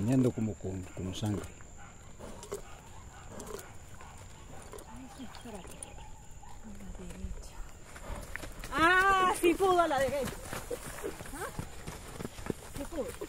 bañando como con sangre. Ah, sí pudo a la derecha. ¿Ah? Sí pudo.